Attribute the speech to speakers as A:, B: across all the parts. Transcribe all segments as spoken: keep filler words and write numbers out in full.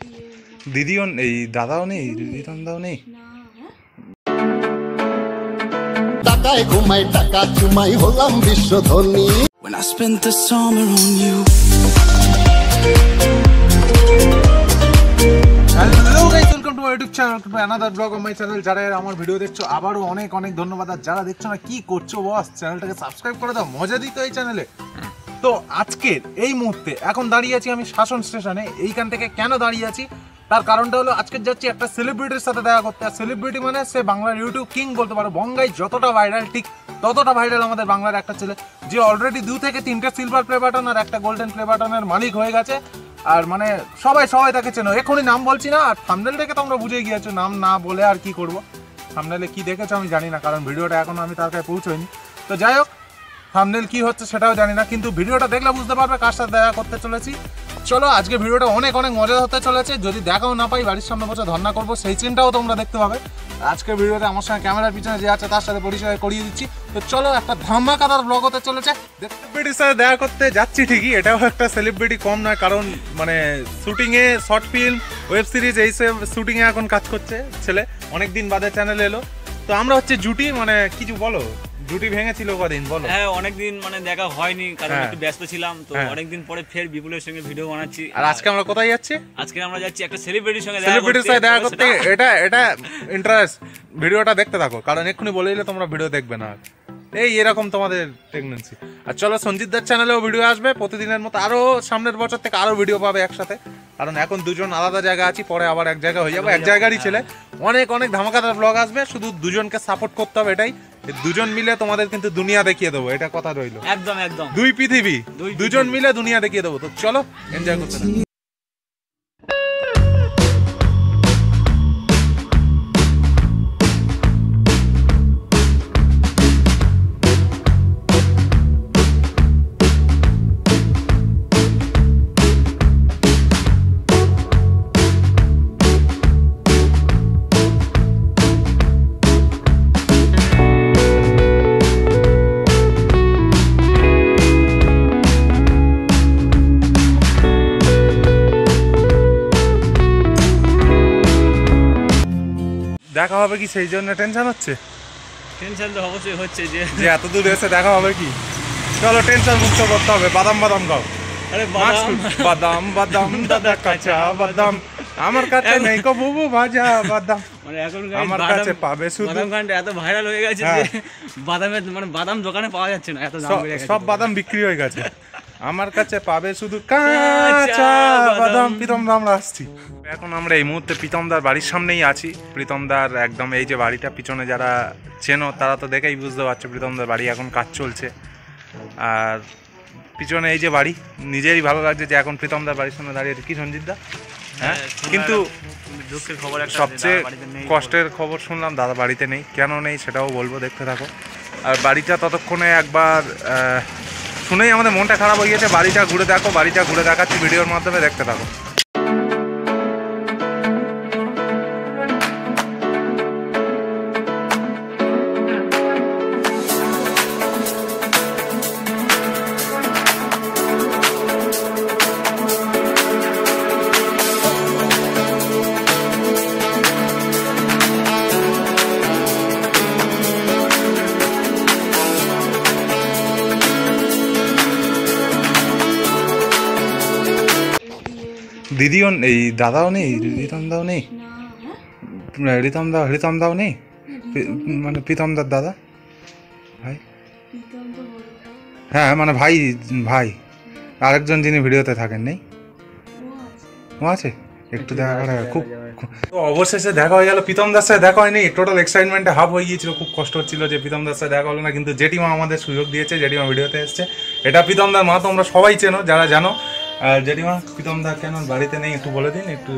A: দিদিও এই দাদাও নেই, রিতমদাও নেই।
B: টাকায় ঘুমাই টাকা চুমাই হলাম বিশ্ব ধনী।
C: When I spent the summer on you.
A: Hello guys, welcome to my YouTube channel, to another blog of my channel. যারা আমার ভিডিও দেখছো আবারও অনেক অনেক ধন্যবাদ। আর যারা দেখছো না, কি করছো বস, চ্যানেলটাকে সাবস্ক্রাইব করে দাও, মজা দিত এই চ্যানেলে। তো আজকের এই মুহূর্তে এখন দাঁড়িয়ে আছি আমি শাসন স্টেশনে। এইখান থেকে কেন দাঁড়িয়ে আছি তার কারণটা হলো, আজকে যাচ্ছি একটা সেলিব্রিটির সাথে দেখা করতে। আর সেলিব্রিটি মানে সে বাংলার ইউটিউব কিং বলতে পারো। বঙ্গাই যতটা ভাইরাল ঠিক ততটা ভাইরাল আমাদের বাংলার একটা ছেলে, যে অলরেডি দু থেকে তিনটে সিলভার প্লে বাটন আর একটা গোল্ডেন প্লে বাটনের মালিক হয়ে গেছে। আর মানে সবাই সবাই তাকে চেনো। এখনই নাম বলছি না, আর থাম্বনেল দেখে তোমরা বুঝে গিয়েছো, নাম না বলে আর কি করবো। থাম্বনেলে কি দেখেছো আমি জানি না, কারণ ভিডিওটা এখনো আমি তার কাছে পৌঁছইনি। তো যাই হোক, থাম্বনেল কি হচ্ছে সেটাও জানি না, কিন্তু ভিডিওটা দেখলে বুঝতে পারবে কার সাথে দেখা করতে চলেছি। চলো, আজকে ভিডিওটা অনেক অনেক মজা হতে চলেছে। যদি দেখাও না পাই, বাড়ির সামনে বসে ধর্ণা করবো, সেই চিন্তাও তোমরা দেখতে পাবে। আজকের ভিডিওতে আমার সঙ্গে ক্যামেরার পিছনে যে আছে তার সাথে পরিচয় করিয়ে দিচ্ছি। তো চলো, একটা ধামাকাদার ব্লগ হতে চলেছে। সেলিব্রিটির সাথে দেখা করতে যাচ্ছি ঠিকই, এটাও একটা সেলিব্রিটি কম নয়, কারণ মানে শুটিংয়ে, শর্ট ফিল্ম, ওয়েব সিরিজ এইসব শুটিংয়ে এখন কাজ করছে ছেলে। অনেকদিন বাদে চ্যানেল এলো। তো আমরা হচ্ছে জুটি, মানে কিছু বলো, জুটি ভেঙেছিল কদিন বলো?
D: হ্যাঁ, অনেকদিন মানে দেখা হয়নি, কারণ একটু ব্যস্ত ছিলাম। তো
A: হ্যাঁ।
D: অনেকদিন পরে ফের বিপুলের সঙ্গে ভিডিও বানাচ্ছি।
A: আর আজকে আমরা কোথায় যাচ্ছি?
D: আজকে আমরা যাচ্ছি একটা সেলিব্রিটির সঙ্গে
A: সেলিব্রিটির সাথে দেখা করতে। এটা এটা ইন্টারেস্ট, ভিডিওটা দেখতে থাকো, কারণ এক্ষুনি বলে দিলে তোমরা ভিডিও দেখবে না। এই এরকম তোমাদের টেন্ডেন্সি। আর চলো, সঞ্জিতদার চ্যানেলেও ভিডিও আসবে প্রতিদিনের মতো। আরো সামনের বছর থেকে আরো ভিডিও পাবে একসাথে, কারণ এখন দুজন আলাদা জায়গা আছি, পরে আবার এক জায়গা হয়ে যাবো। এক জায়গারই ছেলে, অনেক অনেক ধামাকাদার ব্লগ আসবে। শুধু দুজনকে সাপোর্ট করতে হবে, এটাই। দুজন মিলে তোমাদের কিন্তু দুনিয়া দেখিয়ে দেবো, এটা কথা রইলো।
D: একদম একদম
A: দুই পৃথিবী, দুজন মিলে দুনিয়া দেখিয়ে দেবো। তো চলো, এনজয় করতে থাকো। দেখা হবে কি, সেই জন্য টেনশন হচ্ছে?
D: টেনশন তো অবশ্যই হচ্ছে, যে
A: যে এত দূর এসে দেখা হবে কি। চলো, টেনশন মুক্ত করতে হবে। বাদাম বাদাম গাও।
D: আরে বাদাম
A: বাদাম বাদাম দাদা কাঁচা বাদাম, আমার কাছে নেই কো বুবু ভাজা বাদাম,
D: মানে এখন
A: আমার কাছে পাবে শুধু।
D: বাদাম গানটা এত ভাইরাল হয়ে গেছে যে বাদামের মানে বাদাম দোকানে পাওয়া যাচ্ছে না, এত দাম বেড়ে গেছে।
A: সব বাদাম বিক্রি হয়ে গেছে, আমার কাছে পাবে শুধু কাঁচা বাদাম। প্রীতমদা, আমরা আসছি এখন। আমরা এই মুহূর্তে প্রীতমদার বাড়ির সামনেই আছি। প্রীতমদার একদম এই যে বাড়িটা, পিছনে যারা চেনো তারা তো দেখেই বুঝতে পারছো প্রীতমদার বাড়ি এখন কাজ চলছে। আর পিছনে এই যে বাড়ি, নিজেরই ভালো লাগছে যে এখন প্রীতমদার বাড়ির সামনে দাঁড়িয়ে কি সঞ্জিতদা। হ্যাঁ, কিন্তু
D: দুঃখের খবর একটা,
A: সবচেয়ে কষ্টের খবর শুনলাম, দাদা বাড়িতে নেই। কেন নেই সেটাও বলবো, দেখতে থাকো। আর বাড়িটা ততক্ষণে একবার শুনেই আমাদের মনটা খারাপ হয়ে গেছে। বাড়িটা ঘুরে দেখো, বাড়িটা ঘুরে দেখাচ্ছি ভিডিওর মাধ্যমে, দেখতে থাকো। দিদিও এই দাদাও নেই, রিতমদাও নেই, রিতমদা রিতমদাও নেই, মানে প্রীতমদার দাদা ভাই। হ্যাঁ, মানে ভাই ভাই আরেকজন যিনি ভিডিওতে থাকেন নেই, ও আছে। একটু দেখা করা খুব। তো অবশেষে দেখা হয়ে গেল, প্রীতমদার সাথে দেখা হয়নি। টোটাল এক্সাইটমেন্টে হাফ হয়ে গিয়েছিল, খুব কষ্ট হচ্ছিল যে প্রীতমদার সাথে দেখা হলো না। কিন্তু জেঠিমা আমাদের সুযোগ দিয়েছে, জেঠিমা ভিডিওতে এসছে। এটা প্রীতমদার মা, তোমরা সবাই চেনো যারা জানো। আর জেঠিমা, প্রীতমদা কেন বাড়িতে নেই একটু বলে দিন। একটু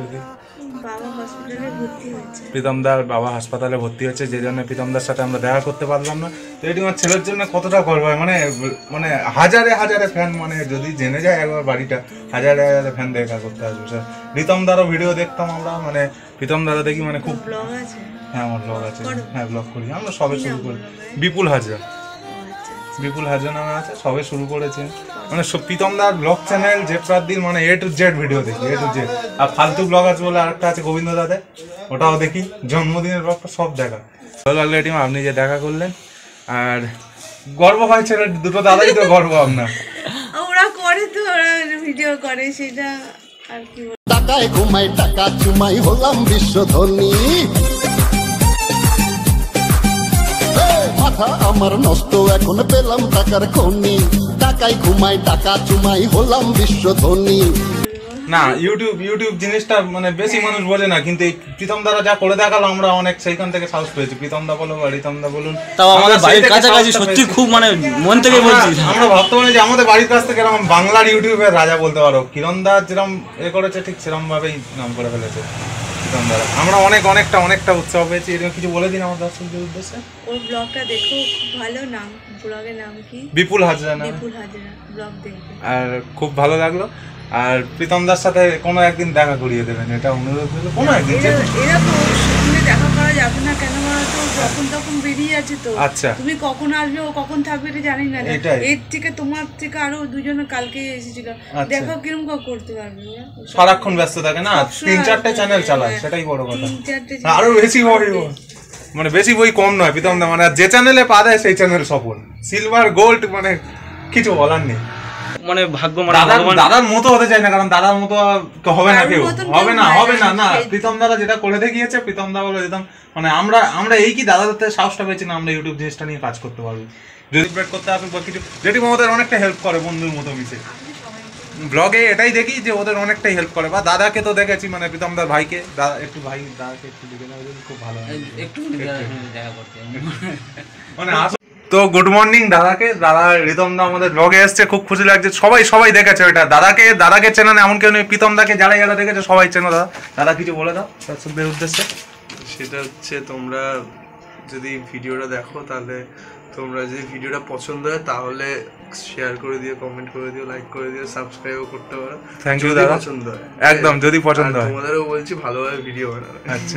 A: প্রীতমদার বাবা হাসপাতালে ভর্তি হয়েছে, যে জন্য প্রীতমদার সাথে আমরা দেখা করতে পারলাম না। তো জেঠিমার ছেলের জন্য কতটা করবো, মানে মানে হাজারে হাজারে ফ্যান, মানে যদি জেনে যায় একবার বাড়িটা, হাজারে হাজারে ফ্যান দেখা করতে আসবে স্যার। প্রীতমদারও ভিডিও দেখতাম আমরা, মানে প্রীতমদারও দেখি, মানে খুব। হ্যাঁ, আমার ব্লগ আছে। হ্যাঁ, ব্লগ করি আমরা, সবে শুরু করি। বিপুল হাজরা, বিপুল হাজরা নামে আছে, সবে শুরু করেছে। মানে প্রীতমদার ব্লগ চ্যানেল জেপরার দিন মানে এ টু জেড ভিডিও দেখি, এ টু জেড। আর ফালতু ব্লগ আছে বলে আরেকটা আছে গোবিন্দ দাদা, ওটাও দেখি। জন্মদিনের ব্লগটা সব দেখা। ভালো লাগলো এটি আপনি যে দেখা করলেন, আর গর্ব হয় ছেলে দুটো দাদাই তো গর্ব আপনার।
E: ওরা করে তো, ওরা ভিডিও করে সেটা আর কি।
B: টাকায় ঘুমাই টাকা চুমাই হলাম বিশ্ব ধনী, মাথা আমার নষ্ট এখন পেলাম টাকার খনি, টাকায় ঘুমাই টাকা চুমাই হলাম বিশ্ব ধনী।
A: না ইউটিউব ইউটিউব জিনিসটা মানে বেশি মানুষ বোঝে না, কিন্তু এই প্রীতম দাদা যা করে দেখালো আমরা অনেক সেইখান থেকে সাহস পেয়েছি। প্রীতম দা বলো বা রিতম দা বলুন,
D: তাও আমাদের বাড়ির কাছাকাছি সত্যি খুব মানে মন থেকে বলছি।
A: আমরা ভাবতে পারি যে আমাদের বাড়ির কাছ থেকে এরকম বাংলার ইউটিউবের রাজা বলতে পারো। কিরণ দা যেরকম এ করেছে ঠিক সেরকম ভাবেই নাম করে ফেলেছে প্রীতম দাদা। আমরা অনেক অনেকটা অনেকটা উৎসাহ পেয়েছি। এরকম কিছু বলে দিন আমার দর্শকদের উদ্দেশ্যে।
E: ওর ব্লগটা দেখো, খুব ভালো নাম, ব্লগের নাম কি?
A: বিপুল হাজরা নাম।
E: বিপুল হাজরা ব্লগ দেখো।
A: আর খুব ভালো লাগলো। আর প্রীতম দার সাথে কোনো একদিন দেখা করিয়ে দেবেন, এটা অনুরোধ হলো। কোনো একদিন
E: এরা এরা তো ওর সঙ্গে দেখা করা যাবে না, কেন বলতো যখন তখন বেরিয়ে আছে তো।
A: আচ্ছা।
E: তুমি কখন আসবে ও কখন থাকবে এটা জানি না।
A: এটাই।
E: এর থেকে তোমার থেকে আরো দুজনে কালকে এসেছিল, দেখো কিরকম করতে পারবে ওরা।
A: সারাক্ষণ ব্যস্ত থাকে না, তিন চারটে চ্যানেল চালায়, সেটাই বড় কথা।
E: তিন চারটে
A: আরো বেশি বই মানে বেশি বই কম নয় প্রীতম দা, মানে যে চ্যানেলে পা দেয় সেই চ্যানেল সফল, সিলভার গোল্ড, মানে কিছু বলার নেই।
D: মানে ভাগ্য মানে
A: দাদার মতো হতে চাই না, কারণ দাদার মতো হবে না কেউ, হবে না হবে না না প্রীতম দাদা যেটা করে দেখিয়েছে, প্রীতম দা বলে যেতাম মানে আমরা আমরা এই কি দাদাদের সাহসটা পেয়েছি না আমরা ইউটিউব জিনিসটা নিয়ে কাজ করতে পারবো, যদি ব্রেড করতে হবে বা কিছু, যেটি আমাদের অনেকটা হেল্প করে বন্ধুর মতো মিশে ব্লগে। এটাই দেখি যে ওদের অনেকটাই হেল্প করে। বা দাদাকে তো দেখেছি, মানে প্রীতম দার ভাইকে, দাদা একটু ভাই দাদাকে একটু দেখে নেওয়া খুব ভালো হয়
D: একটু দেখা করতে
A: মানে। তো গুড মর্নিং দাদাকে, দাদা রিতম দা আমাদের ব্লগে এসছে, খুব খুশি লাগছে। সবাই সবাই দেখেছে ওইটা, দাদাকে দাদাকে চেনে না এমন কেউ নেই, প্রীতম দাকে যারা যারা দেখেছে সবাই চেনে। দাদা দাদা কিছু বলে দাও দর্শকদের উদ্দেশ্যে।
F: সেটা হচ্ছে তোমরা যদি ভিডিওটা দেখো, তাহলে তোমরা যদি ভিডিওটা পছন্দ হয় তাহলে শেয়ার করে দিও, কমেন্ট করে দিও, লাইক করে দিও, সাবস্ক্রাইবও করতে পারো।
A: থ্যাংক ইউ দাদা,
F: পছন্দ হয়
A: একদম যদি পছন্দ হয়।
F: তোমাদেরও বলছি ভালোভাবে ভিডিও বানাবে।
A: আচ্ছা,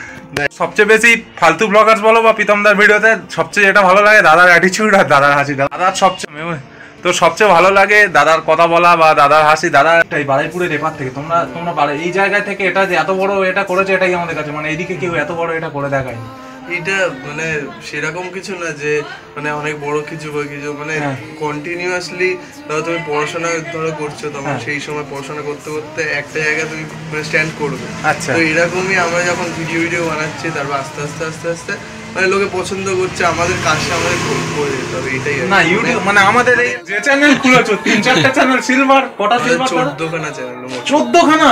A: সবচেয়ে বেশি ফালতু ব্লগার্স বলো বা প্রীতম দার ভিডিওতে সবচেয়ে যেটা ভালো লাগে দাদার অ্যাটিটিউড আর দাদার হাসি। দাদার সবচেয়ে তো সবচেয়ে ভালো লাগে দাদার কথা বলা বা দাদার হাসি। দাদা এই বারাইপুরের এপার থেকে তোমরা তোমরা এই জায়গায় থেকে এটা যে এত বড় এটা করেছে, এটাই আমাদের কাছে মানে এইদিকে কেউ এত বড় এটা করে দেখায়নি।
F: এটা মানে সেরকম কিছু না যে মানে অনেক বড় কিছু বা কিছু মানে কন্টিনিউয়াসলি ধরো তুমি পড়াশোনা ধরো করছো, তখন সেই সময় পড়াশোনা করতে করতে একটা জায়গায় তুমি মানে স্ট্যান্ড করবে।
A: আচ্ছা,
F: তো এরকমই আমরা যখন ভিডিও ভিডিও বানাচ্ছি, তারপর আস্তে আস্তে আস্তে আস্তে মানে লোকে পছন্দ করছে, আমাদের কাজটা আমাদের করে যেতে হবে, এটাই
A: না ইউটিউব মানে আমাদের এই যে চ্যানেল খুলেছো তিন চারটা চ্যানেল সিলভার, কটা সিলভার?
F: চোদ্দ খানা চ্যানেল।
A: চোদ্দ খানা?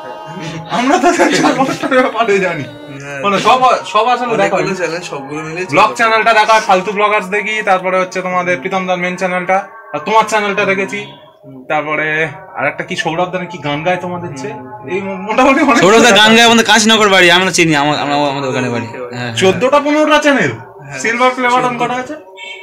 A: আমরা তো ব্যাপারে জানি মানে সব সব আসলে দেখা হয়
F: চ্যানেল, সবগুলো মিলে
A: ব্লগ চ্যানেলটা দেখা হয়, ফালতু ব্লগার্স দেখি, তারপরে হচ্ছে তোমাদের প্রীতম দার মেন চ্যানেলটা, আর তোমার চ্যানেলটা দেখেছি, তারপরে আরেকটা কি সৌরভ দার কি গান গায় তোমাদের চেয়ে, এই মোটামুটি
D: সৌরভ দা গান গায় আমাদের কাশীনগর বাড়ি, আমরা চিনি, আমরা আমাদের ওখানে বাড়ি।
A: চোদ্দটা পনেরোটা চ্যানেল, সিলভার প্লে বাটন কটা আছে?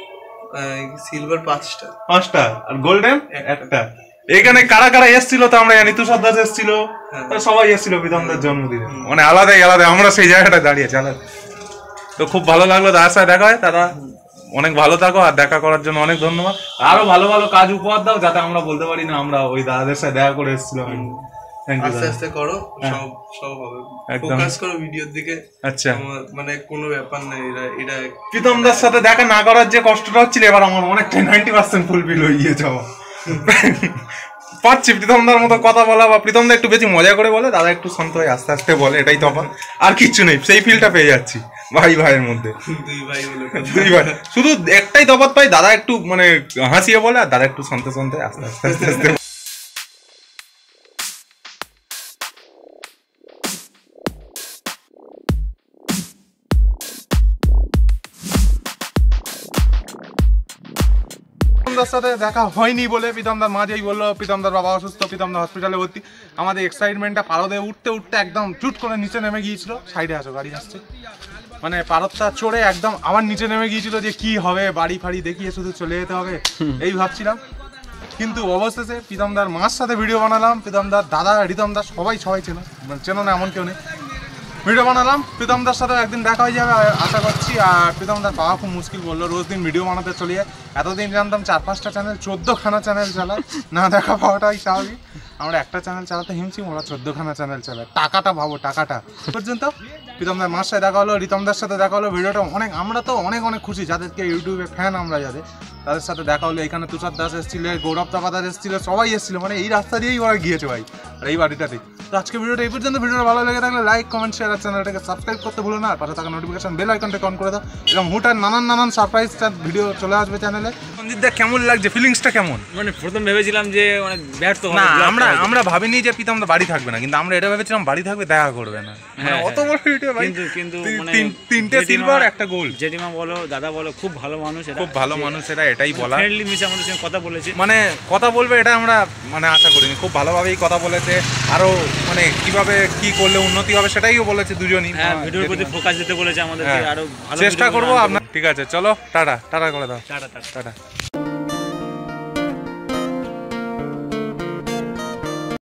F: সিলভার পাঁচটা
A: পাঁচটা আর গোল্ডেন একটা। এখানে কারা কারা এসেছিল তো আমরা জানি, তুষার দাস এসেছিল, সবাই এসেছিল প্রীতমদার জন্মদিনে, মানে আলাদাই আলাদা আমরা সেই জায়গাটা দাঁড়িয়েছি আলাদা। তো খুব ভালো লাগলো দাদার সাথে দেখা হয়। তারা অনেক ভালো থাকো, আর দেখা করার জন্য অনেক ধন্যবাদ। আরো ভালো ভালো কাজ উপহার দাও যাতে আমরা বলতে পারি না আমরা ওই দাদাদের সাথে দেখা করে এসেছিলাম।
F: আস্তে আস্তে করো, সব সব হবে, ফোকাস করো ভিডিওর দিকে।
A: আচ্ছা,
F: মানে কোনো ব্যাপার নাই, এটা এটা
A: প্রীতমদার সাথে দেখা না করার যে কষ্টটা হচ্ছিল, এবার আমার অনেকটাই নাইনটি পার্সেন্ট ফুলফিল হয়ে গিয়েছে আমার। পাচ্ছি প্রীতমদার মতো কথা বলা, বা প্রীতমদা একটু বেশি মজা করে বলে, দাদা একটু শান্ত হয়ে আস্তে আস্তে বলে, এটাই তফাৎ, আর কিচ্ছু নেই। সেই ফিলটা পেয়ে যাচ্ছি ভাই ভাইয়ের মধ্যে,
F: দুই ভাই বলে
A: দুই ভাই, শুধু একটাই তফাৎ পাই, দাদা একটু মানে হাসিয়ে বলে, আর দাদা একটু শান্ত শান্ত আস্তে আস্তে আস্তে আস্তে। প্রীতমদার সাথে দেখা হয়নি বলে প্রীতমদার মা যেই বললো প্রীতমদার বাবা অসুস্থ, প্রীতমদা হসপিটালে ভর্তি, আমাদের এক্সাইটমেন্টটা পারদে উঠতে উঠতে একদম চুট করে নিচে নেমে গিয়েছিল। সাইডে আসো, গাড়ি আসছে, মানে পারদটা চড়ে একদম আবার নিচে নেমে গিয়েছিল যে কি হবে, বাড়ি ফাড়ি দেখিয়ে শুধু চলে যেতে হবে এই ভাবছিলাম। কিন্তু অবশেষে প্রীতমদার মার সাথে ভিডিও বানালাম, প্রীতমদার দাদা রিতমদা সবাই সবাই চেনো, মানে চেনো না এমন কেউ নেই। ভিডিও বানালাম। প্রীতমদার সাথে একদিন দেখা হয়ে যাবে আশা করছি। আর প্রীতমদার পাওয়া খুব মুশকিল বললো, রোজ দিন ভিডিও বানাতে চলিয়ে। এতদিন জানতাম চার পাঁচটা চ্যানেল, চোদ্দোখানা চ্যানেল চালায়, না দেখা পাওয়াটাই স্বাভাবিক। আমরা একটা চ্যানেল চালাতে হিমছিম, ওরা চোদ্দোখানা চ্যানেল চালায়। টাকাটা ভাবো, টাকাটা পর্যন্ত। প্রীতমদার মার সাথে দেখা হলো, রিতমদার সাথে দেখা হলো। ভিডিওটা অনেক, আমরা তো অনেক অনেক খুশি যাদেরকে ইউটিউবে ফ্যান আমরা যাদের, তাদের সাথে দেখা হলো। এখানে তুষার দাস এসেছিল, গৌরব তাপাদার এসেছিল, সবাই এসেছিল। মানে এই রাস্তা দিয়েই ওরা গিয়েছে ভাই, আর এই বাড়িটাতেই। তো আজকে ভিডিওটা এই পর্যন্ত। ভিডিওটা ভালো লেগে থাকলে লাইক, কমেন্ট, শেয়ার আর চ্যানেলটাকে সাবস্ক্রাইব করতে ভুলো না। আর পাশে থাকা নোটিফিকেশন বেল আইকনটাকে অন করে দাও। এরকম হুটার নানান নানান সারপ্রাইজ ভিডিও চলে আসবে চ্যানেলে। সঞ্জিত দা কেমন লাগছে, ফিলিংসটা কেমন?
D: মানে প্রথম ভেবেছিলাম যে মানে ব্যর্থ হবে,
A: না,
D: vlog
A: আমরা
D: করা
A: আমরা ভাবিনি যে প্রীতম দা বাড়ি থাকবে না, কিন্তু আমরা এটা ভেবেছিলাম বাড়ি থাকবে, দেখা করবে না। মানে
D: হ্যাঁ,
A: অত বড় ভিডিও ভাই,
D: কিন্তু কিন্তু
A: তিন-
D: মানে
A: তিন- তিনটে
D: জেঠিমা-
A: সিলভার, একটা গোল্ড।
D: জেঠিমা বলো, দাদা বলো, খুব ভালো মানুষ এরা,
A: খুব ভালো মানুষ এরা, এটাই বলা।
D: ফ্রেন্ডলি মিশে আমাদের সঙ্গে কথা বলেছে।
A: মানে কথা বলবে এটা আমরা মানে আশা করিনি। খুব ভালোভাবেই কথা বলেছে, আরো মানে কিভাবে কি করলে উন্নতি হবে সেটাইও বলেছে দুজনই।
D: হ্যাঁ, ভিডিওর প্রতি ফোকাস দিতে বলেছে আমাদেরকে,
A: হ্যাঁ,
D: আরো ভালো
A: চেষ্টা
D: video
A: করবো
D: বানাতে।
A: আপনার। ঠিক আছে, চলো টাটা টাটা করে দাও।
D: Tata tata.
A: টাটা।